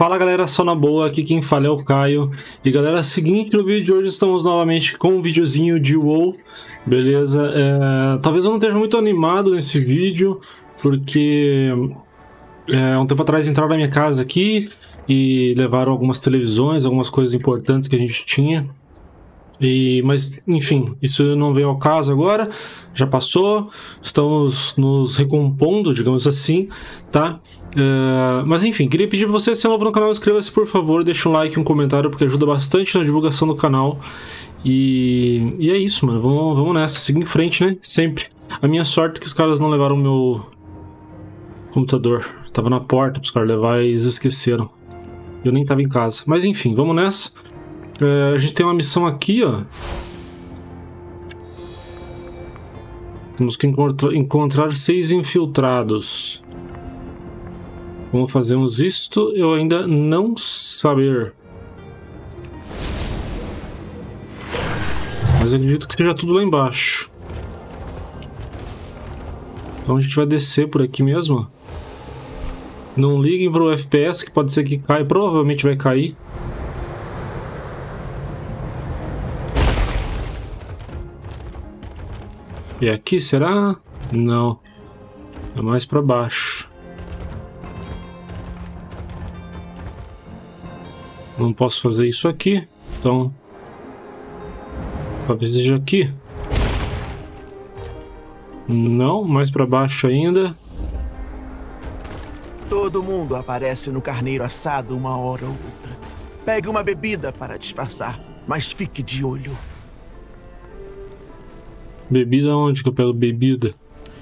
Fala galera, só na boa, aqui quem fala é o Caio. E galera, é o seguinte, no vídeo de hoje estamos novamente com um videozinho de WoW, beleza? Talvez eu não esteja muito animado nesse vídeo, porque um tempo atrás entraram na minha casa aqui e levaram algumas televisões, algumas coisas importantes que a gente tinha. Mas, enfim, isso não veio ao caso agora, já passou, estamos nos recompondo, digamos assim, tá? Mas enfim, queria pedir pra você, se é novo no canal, inscreva-se por favor, deixa um like e um comentário, porque ajuda bastante na divulgação do canal. E é isso, mano, vamos nessa, seguir em frente, né? Sempre. A minha sorte é que os caras não levaram o meu computador, tava na porta pros caras levar e eles esqueceram. Eu nem tava em casa, mas enfim, vamos nessa. A gente tem uma missão aqui, ó. Temos que encontrar 6 infiltrados. Como fazemos isto? Eu ainda não saber. Mas acredito que seja tudo lá embaixo. Então a gente vai descer por aqui mesmo. Não liguem pro FPS, que pode ser que caia. Provavelmente vai cair. E aqui, será? Não. É mais pra baixo. Não posso fazer isso aqui. Então... talvez seja aqui. Não, mais pra baixo ainda. Todo mundo aparece no carneiro assado uma hora ou outra. Pegue uma bebida para disfarçar, mas fique de olho. Bebida onde que eu pego bebida?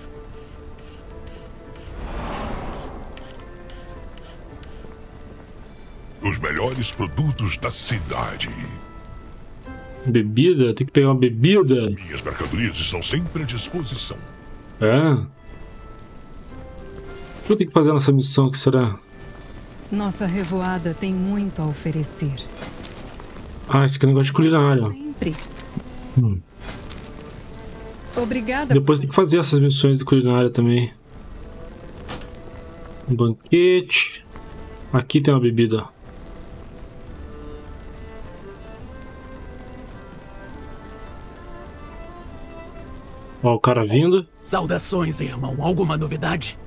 Os melhores produtos da cidade. Bebida? Tem que pegar uma bebida? Minhas mercadorias estão sempre à disposição. É. O que eu tenho que fazer nessa missão aqui, será? Nossa revoada tem muito a oferecer. Ah, esse aqui é negócio de culinária. Sempre. Obrigada. Depois tem que fazer essas missões de culinária também. Um banquete. Aqui tem uma bebida. Ó, o cara vindo. Saudações, irmão. Alguma novidade?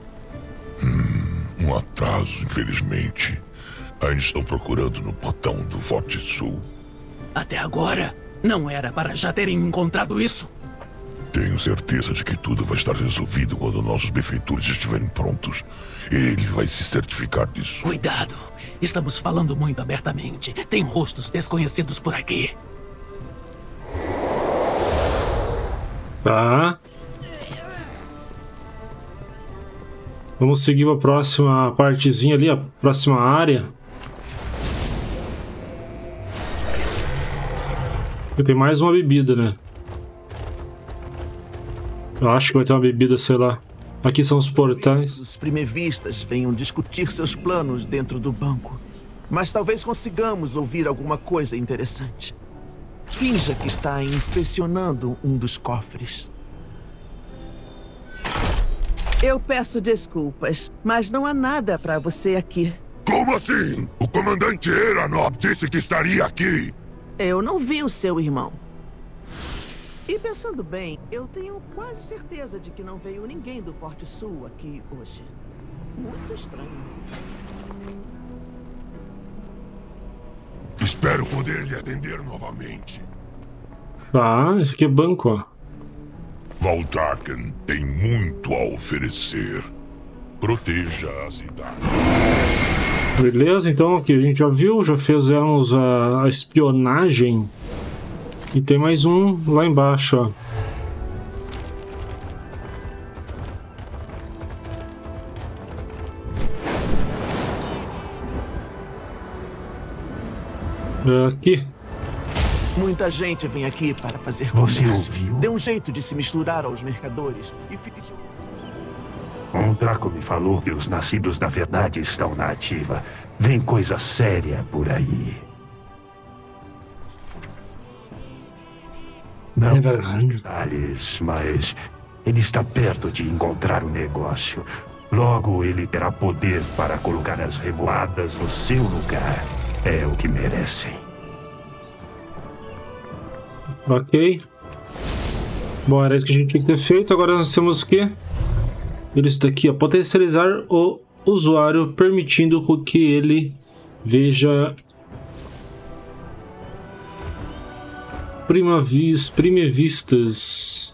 Um atraso, infelizmente. Ainda estão procurando no portão do Forte Sul. Até agora? Não era para já terem encontrado isso? Tenho certeza de que tudo vai estar resolvido quando nossos benfeitores estiverem prontos. Ele vai se certificar disso. Cuidado. Estamos falando muito abertamente. Tem rostos desconhecidos por aqui. Tá. Vamos seguir para a próxima partezinha ali, a próxima área. Tem mais uma bebida, né? Eu acho que vai ter uma bebida, sei lá. Aqui são os portais. Os primevistas venham discutir seus planos dentro do banco. Mas talvez consigamos ouvir alguma coisa interessante. Finja que está inspecionando um dos cofres. Eu peço desculpas, mas não há nada para você aqui. Como assim? O comandante Eranov disse que estaria aqui. Eu não vi o seu irmão. E pensando bem, eu tenho quase certeza de que não veio ninguém do Forte Sul aqui hoje. Muito estranho. Espero poder lhe atender novamente. Tá, esse aqui é banco, ó. Valdarken tem muito a oferecer. Proteja a cidade. Beleza, então aqui a gente já viu, já fizemos a espionagem. E tem mais um lá embaixo, ó. Aqui. Muita gente vem aqui para fazer Você comércio. ouviu? Dê um jeito de se misturar aos mercadores e fique de... Um Draco me falou que os nascidos da verdade estão na ativa. Vem coisa séria por aí. Não É verdade. detalhes, mas ele está perto de encontrar o negócio. Logo, ele terá poder para colocar as revoadas no seu lugar. É o que merecem. Ok. Bom, era isso que a gente tinha que ter feito. Agora nós temos que ver isso daqui, ó. Potencializar o usuário, permitindo que ele veja primevistas.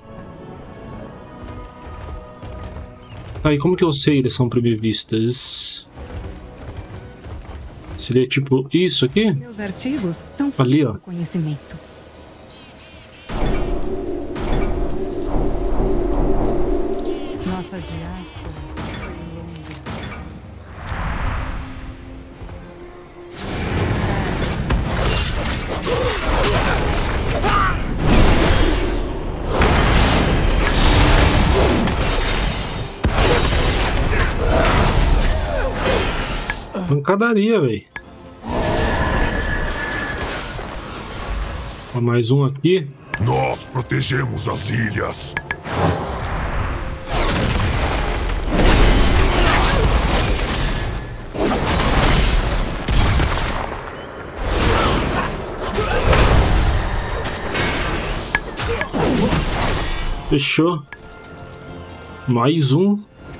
Aí, como que eu sei que eles são primevistas? Seria tipo isso aqui? Meus artigos são Ali, ó. do conhecimento. Nossa diáspora foi longa. Pancadaria, velho. Mais um aqui. Nós protegemos as ilhas. Fechou. Mais um.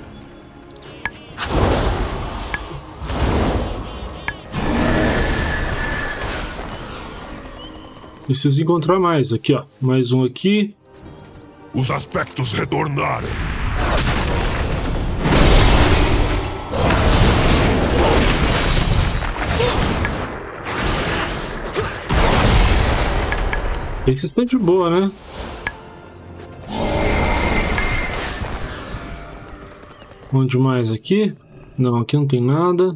Preciso encontrar mais. Aqui, ó. Mais um aqui. Os aspectos retornaram. Esses estão de boa, né? Onde mais aqui? Não, aqui não tem nada.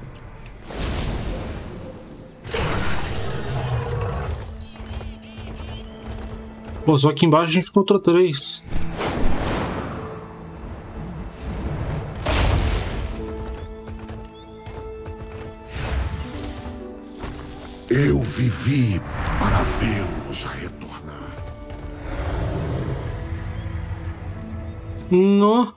Pô, só aqui embaixo a gente encontrou 3. Eu vivi para vê-los retornar. Não.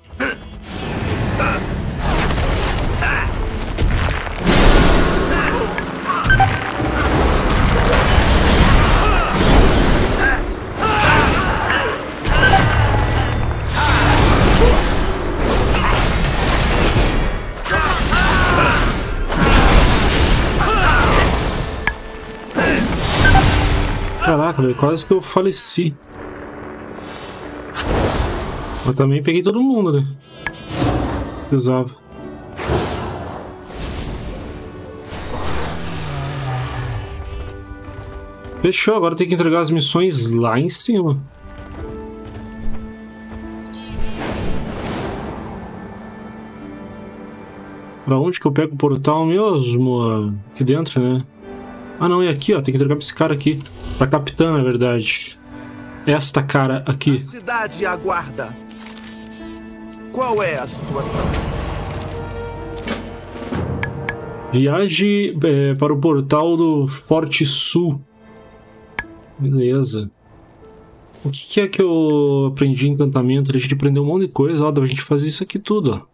Caraca, velho, quase que eu faleci. Mas também peguei todo mundo, né? Precisava. Fechou, agora tem que entregar as missões lá em cima. Pra onde que eu pego o portal mesmo? Aqui dentro, né? Ah não, é aqui, ó. Tem que entregar pra esse cara aqui. Pra capitã, na verdade. Esta cara aqui. A cidade aguarda. Qual é a situação? Viaje para o portal do Forte Sul. Beleza. O que é que eu aprendi em encantamento? A gente aprendeu um monte de coisa, ó. Dá pra gente fazer isso aqui tudo, ó.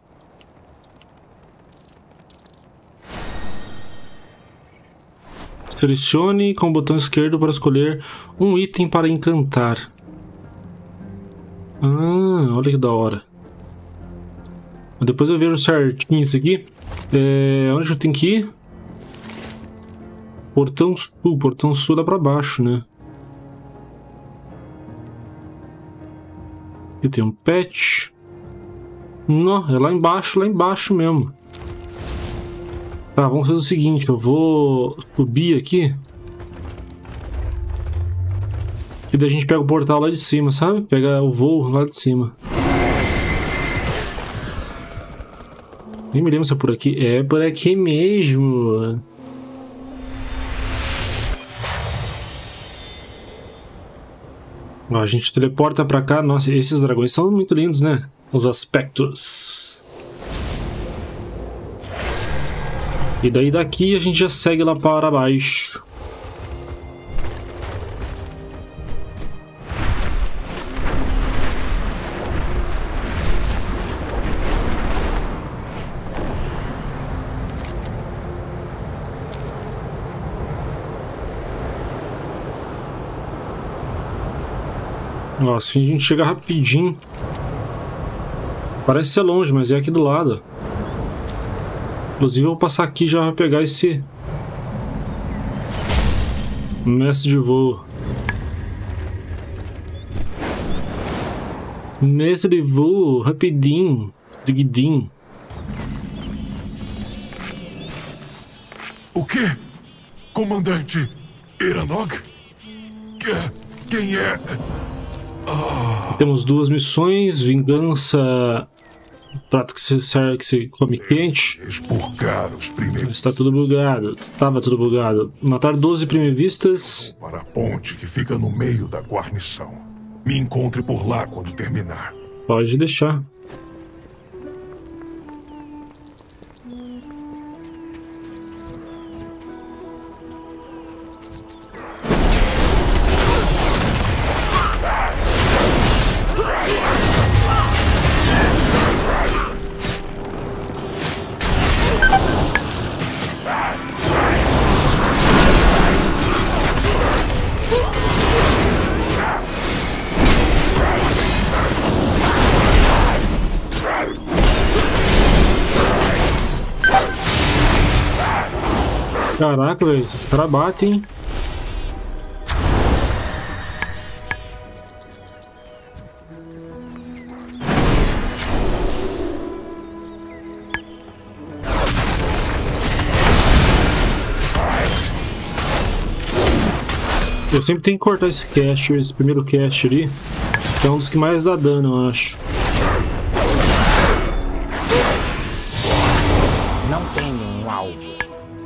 Selecione com o botão esquerdo para escolher um item para encantar. Ah, olha que da hora. Depois eu vejo certinho isso aqui. Onde eu tenho que ir? Portão Sul. Portão Sul dá pra baixo, né? Aqui tem um pet. Não, é lá embaixo mesmo. Tá, vamos fazer o seguinte, eu vou subir aqui. E daí a gente pega o portal lá de cima, sabe? Pega o voo lá de cima. Nem me lembro se é por aqui. É por aqui mesmo. Ó, a gente teleporta pra cá. Nossa, esses dragões são muito lindos, né? Os aspectos. E daí daqui a gente já segue lá para baixo. Ó, assim a gente chega rapidinho. Parece ser longe, mas é aqui do lado. Inclusive eu vou passar aqui já pra pegar esse mestre de voo. Mestre de voo, rapidinho. Digidinho. O quê? Comandante Iranog? Quem é? Temos 2 missões. Vingança. Prato que se come quente. Expurgar os primeiros. Está tudo bugado. Tava tudo bugado. Matar 12 primevistas. Para a ponte que fica no meio da guarnição. Me encontre por lá quando terminar. Pode deixar. Caraca, velho, esses caras batem, hein? Eu sempre tenho que cortar esse cast, esse primeiro cast ali, que é um dos que mais dá dano, eu acho. Não tenho um alvo.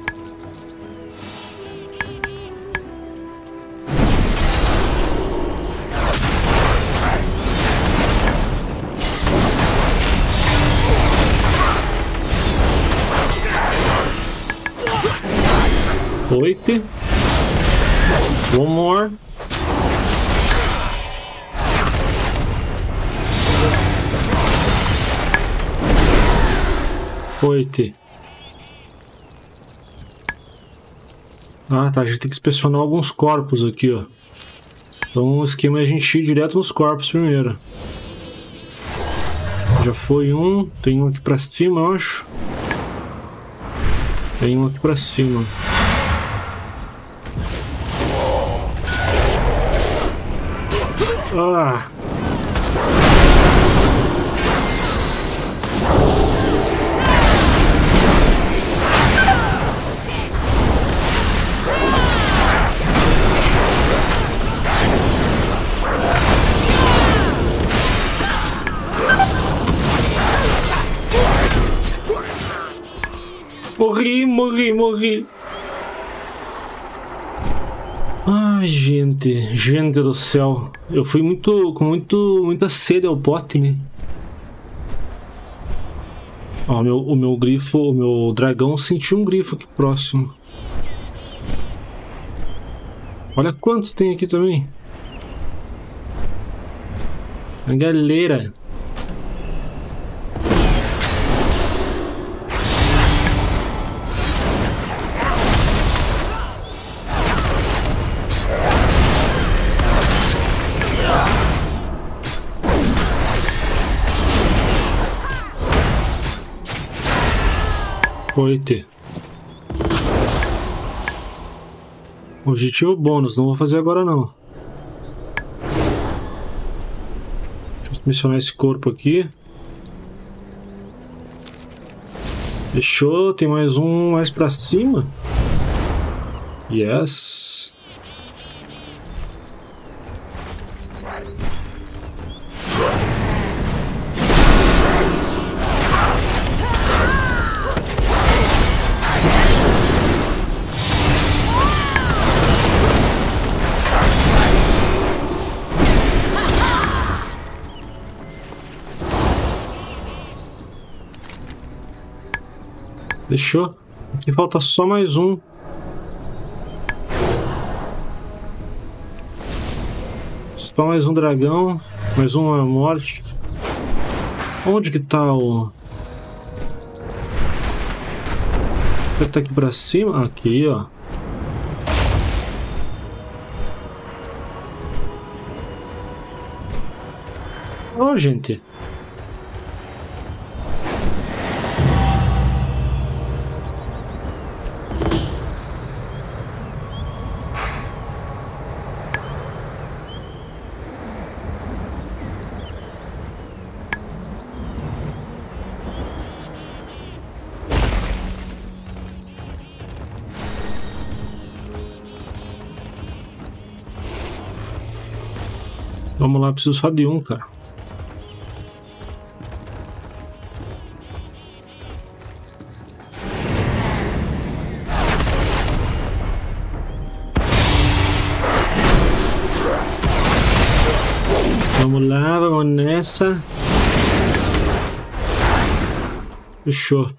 Oito. One more. Oito. Ah, tá. A gente tem que inspecionar alguns corpos aqui, ó. Então o esquema é a gente ir direto nos corpos primeiro. Já foi um. Tem um aqui pra cima, eu acho. Tem um aqui pra cima. Ah. Morri. Ai, gente do céu. Eu fui com muita sede ao pote, né? Ó, o meu grifo, o meu dragão sentiu um grifo aqui próximo. Olha quanto tem aqui também. A galera. Oito. Objetivo bônus, não vou fazer agora não. Deixa eu missionar esse corpo aqui. Fechou, tem mais um mais pra cima. Yes. Fechou. Aqui falta só mais um. Só mais um dragão. Mais uma morte. Onde que tá o... Ele tá aqui pra cima? Aqui, ó. Ô, gente. Vamos lá, preciso só de um, cara. Vamos lá, vamos nessa. Fechou.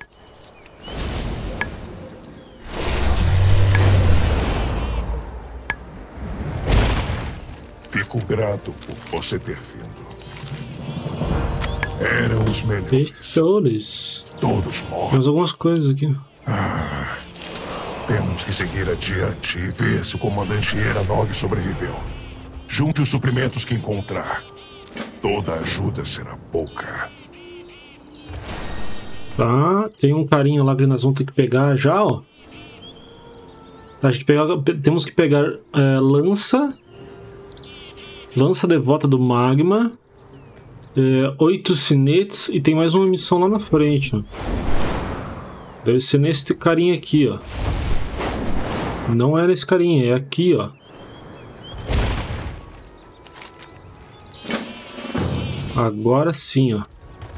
Fico grato por você ter vindo. Eram os melhores. Fechou-lhes. Todos mortos. Temos algumas coisas aqui. Temos que seguir adiante e ver se o comandante Eranog sobreviveu. Junte os suprimentos que encontrar. Toda ajuda será pouca. Tá, tem um carinha lá que nós vamos ter que pegar já, ó. Temos que pegar lança. Lança devota do magma. 8 sinetes. E tem mais uma missão lá na frente, ó. Deve ser nesse carinha aqui, ó. Não é nesse carinha, é aqui, ó. Agora sim, ó.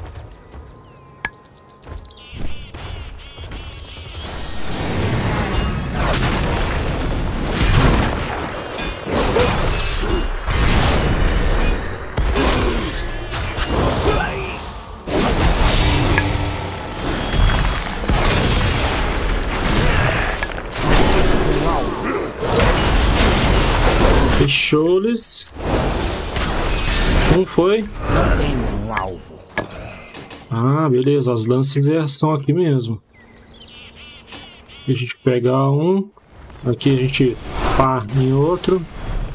Fechou-lhes. Um foi. Não tenho um alvo. Ah, beleza. As lanças são aqui mesmo. A gente pegar um. Aqui a gente pá em outro.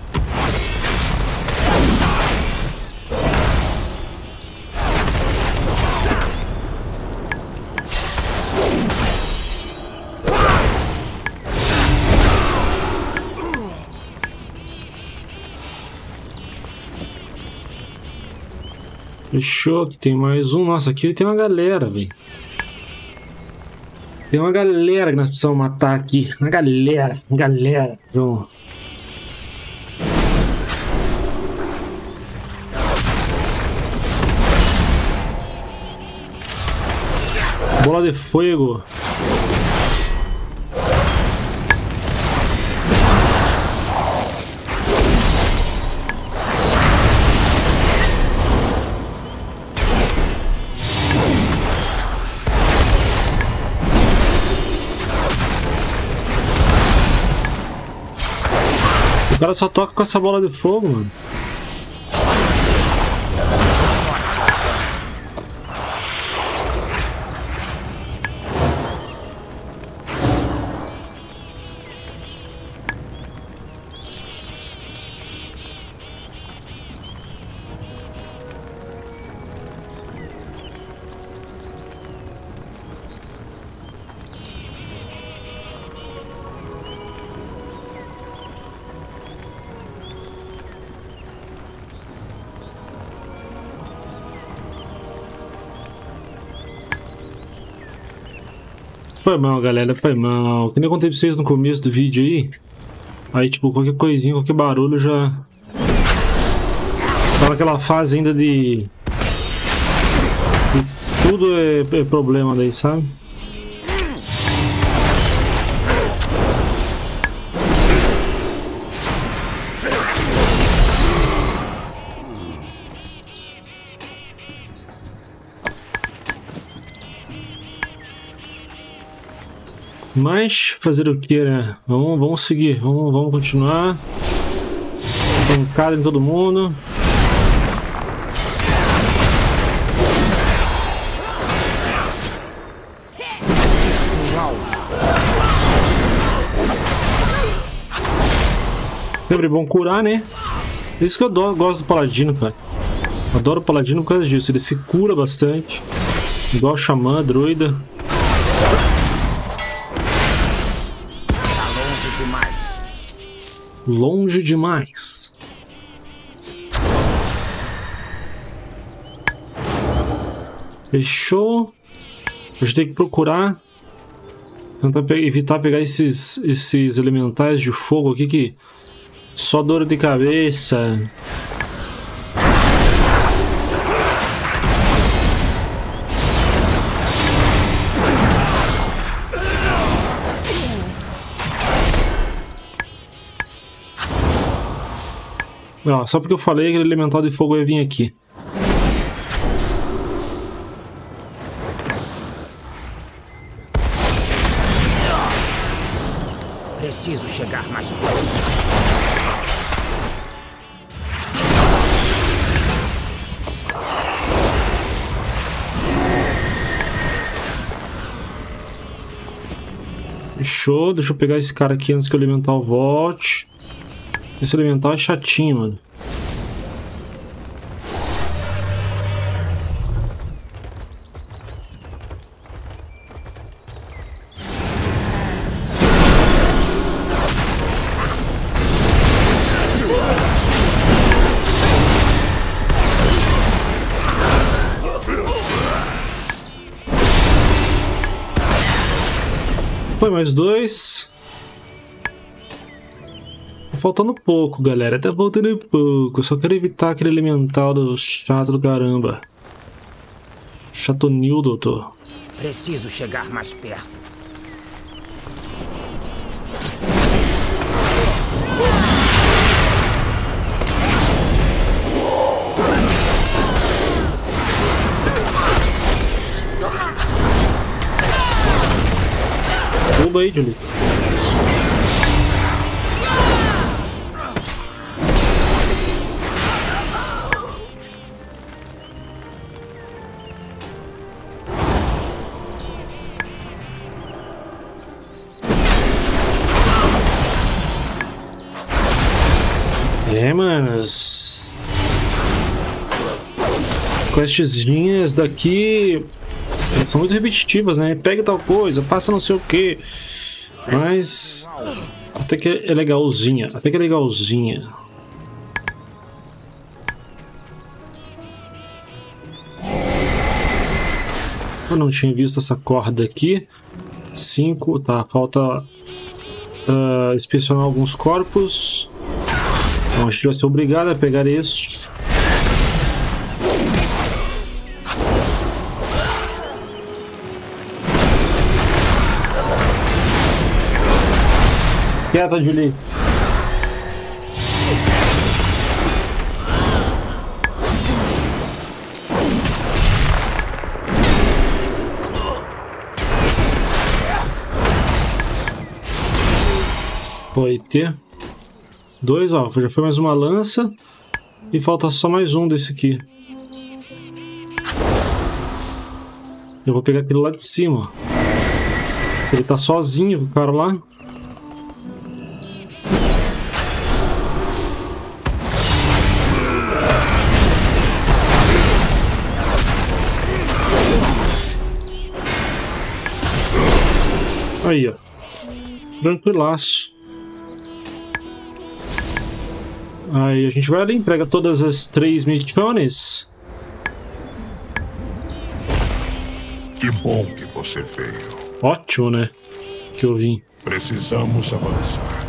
Fechou, que tem mais um. Nossa, aqui tem uma galera, velho. Tem uma galera que nós precisamos matar aqui. Uma galera. Então... Bola de fogo. O cara só toca com essa bola de fogo, mano. Foi mal, galera, foi mal. Que nem eu contei pra vocês no começo do vídeo aí. Aí, tipo, qualquer coisinha, qualquer barulho já... Tá naquela fase ainda de... Tudo é problema daí, sabe? Mas fazer o que, né? Vamos seguir, vamos continuar. Pancada em todo mundo. Sempre bom curar, né? Isso que eu gosto do paladino, cara. Adoro o paladino por causa disso. Ele se cura bastante. Igual o xamã, druida. Tá longe demais. Longe demais. Fechou. A gente tem que procurar. Tentar evitar pegar esses elementais de fogo aqui que só dor de cabeça. Ó, só porque eu falei que aquele elemental de fogo ia vir aqui. Preciso chegar mais perto. Fechou, deixa eu pegar esse cara aqui antes que o elemental volte. Esse elemental é chatinho, mano. Foi mais 2. Tá faltando pouco, galera. Tá faltando pouco. Eu só quero evitar aquele elemental do chato do caramba. Chatonil, doutor. Preciso chegar mais perto. Derruba aí, Julie. Manos. Questzinhas daqui são muito repetitivas, né? Pega tal coisa, passa não sei o que. Mas até que é legalzinha. Até que é legalzinha. Eu não tinha visto essa corda aqui. 5, tá. Falta inspecionar alguns corpos. Então a gente vai ser obrigado a pegar este. Quieta, Julie. Foi ter 2, ó, já foi mais uma lança e falta só mais um desse aqui. Eu vou pegar aquele lá de cima. Ele tá sozinho, o cara lá. Aí, ó. Tranquilaço. Aí a gente vai ali, entrega todas as 3 missões. Que bom que você veio. Ótimo, né? Que eu vim. Precisamos avançar.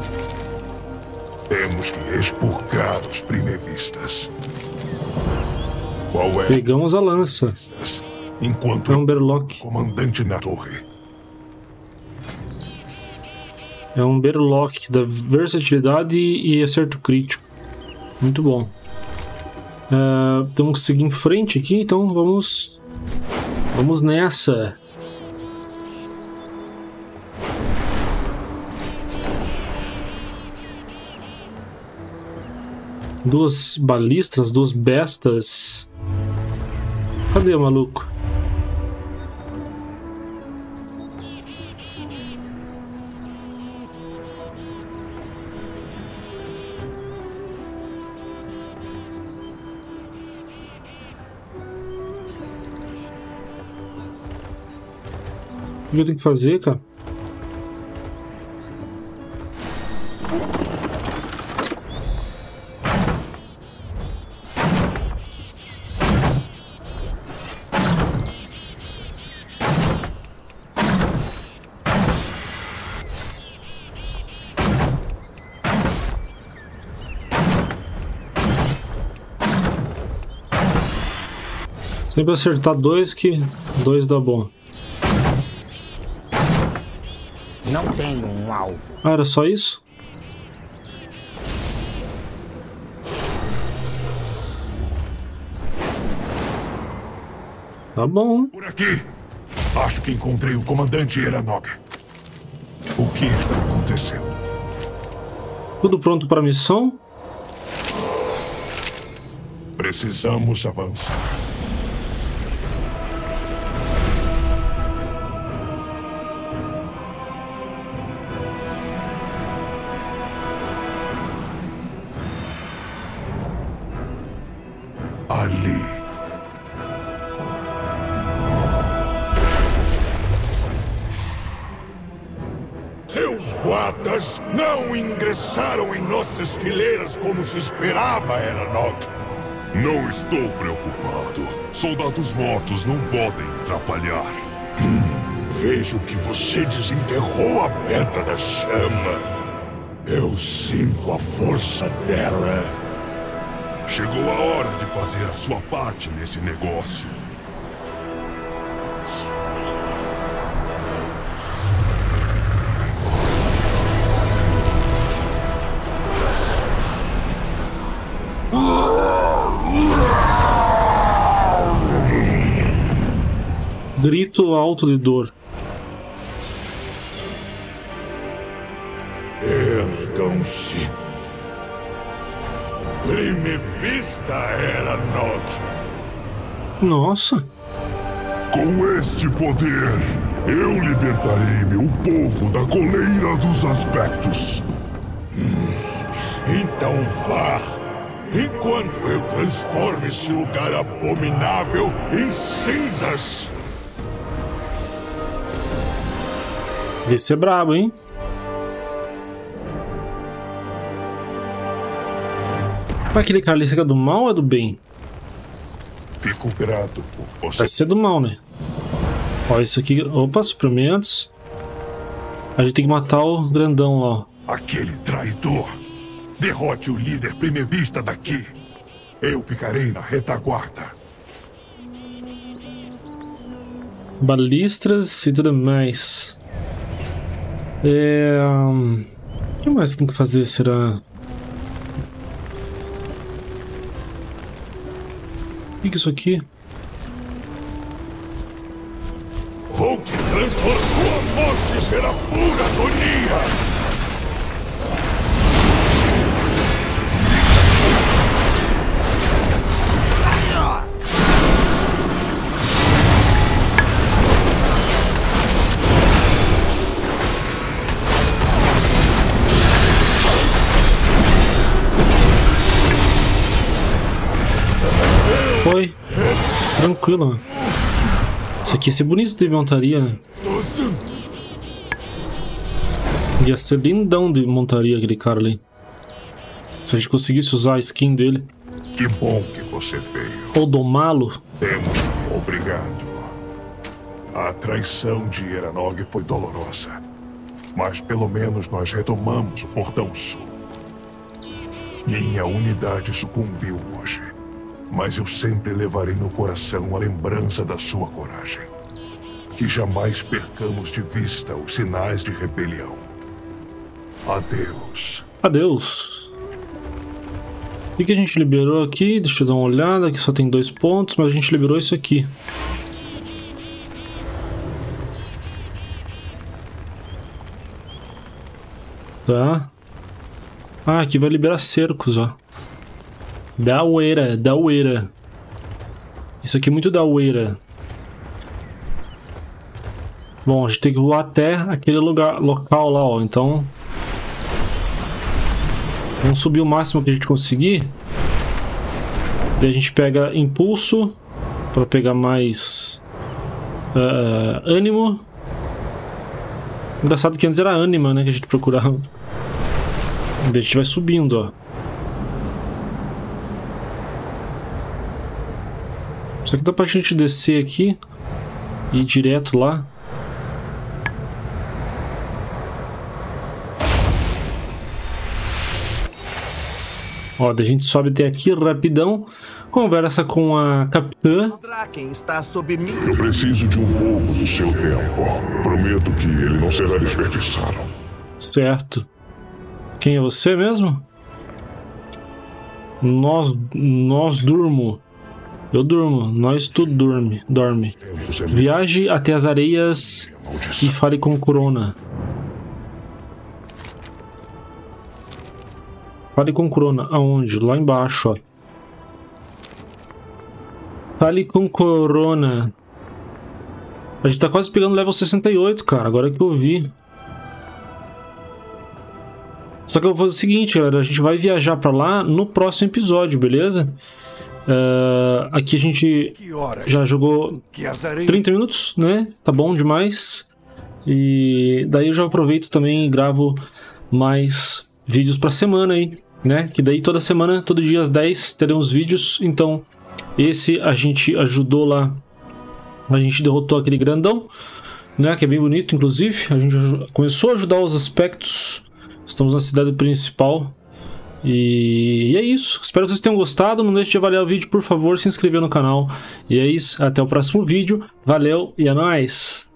Temos que expurgar os primevistas. Qual é? Pegamos a lança. Enquanto é um Berlock. Comandante na torre. É um Berlock da versatilidade e acerto crítico. Muito bom. Temos que seguir em frente aqui, então vamos nessa. Duas balistras, 2 bestas. Cadê o maluco? O que eu tenho que fazer, cara? Sempre acertar 2 que 2 dá bom. Não tenho um alvo. Ah, era só isso? Tá bom. Por aqui. Acho que encontrei o comandante Eranog. O que está acontecendo? Tudo pronto para a missão? Precisamos avançar. Ali. Seus guardas não ingressaram em nossas fileiras como se esperava, Eranog. Não estou preocupado. Soldados mortos não podem atrapalhar. Vejo que você desenterrou a Pedra da Chama. Eu sinto a força dela. Chegou a hora de fazer a sua parte nesse negócio. Grito alto de dor. Ergam-se. Prime vista, Eranog. Nossa. Com este poder, eu libertarei meu povo da coleira dos aspectos. Então vá. Enquanto eu transformo esse lugar abominável em cinzas. Esse é brabo, hein? Mas aquele cara ali, é do mal ou é do bem? Fico grato por você. Vai ser do mal, né? Ó, isso aqui... Opa, suprimentos. A gente tem que matar o grandão lá, ó. Aquele traidor. Derrote o líder primevista daqui. Eu ficarei na retaguarda. Balistras e tudo mais. O que mais tem que fazer, será? O que é isso aqui? Vou te transformar. Sua morte será pura agonia. Foi. Tranquilo, mano. Isso aqui ia ser bonito de montaria, né? Ia ser lindão de montaria aquele cara ali. Se a gente conseguisse usar a skin dele. Que bom que você veio. Ou domá-lo. Obrigado. A traição de Eranog foi dolorosa. Mas pelo menos nós retomamos o Portão Sul. Minha unidade sucumbiu hoje. Mas eu sempre levarei no coração a lembrança da sua coragem. Que jamais percamos de vista os sinais de rebelião. Adeus. Adeus. O que a gente liberou aqui? Deixa eu dar uma olhada. Aqui só tem 2 pontos, mas a gente liberou isso aqui. Tá. Ah, aqui vai liberar cercos, ó. Daueira. Isso aqui é muito daueira. Bom, a gente tem que voar até aquele local lá, ó. Então, vamos subir o máximo que a gente conseguir. Daí a gente pega impulso para pegar mais ânimo. Engraçado que antes era Anima, né, que a gente procurava. A gente vai subindo, ó. Só que dá pra gente descer aqui e ir direto lá. Ó, a gente sobe até aqui rapidão, conversa com a capitã. Draken está sob mim. Eu preciso de um pouco do seu tempo. Prometo que ele não será desperdiçado. Certo. Quem é você mesmo? Nós durmo. Eu durmo. Nós tudo dorme. Viaje até as areias e fale com Corona. Fale com Corona. Aonde? Lá embaixo, ó. Fale com Corona. A gente tá quase pegando level 68, cara. Agora que eu vi. Só que eu vou fazer o seguinte, galera. A gente vai viajar pra lá no próximo episódio, beleza? Aqui a gente já jogou 30 minutos, né? Tá bom demais. E daí eu já aproveito também e gravo mais vídeos pra semana aí, né? Que daí toda semana, todo dia às 10 teremos vídeos. Então esse a gente ajudou lá. A gente derrotou aquele grandão, né? Que é bem bonito, inclusive. A gente começou a ajudar os aspectos. Estamos na cidade principal. E é isso. Espero que vocês tenham gostado. Não deixe de avaliar o vídeo, por favor. Se inscrever no canal. E é isso. Até o próximo vídeo. Valeu e é nóis!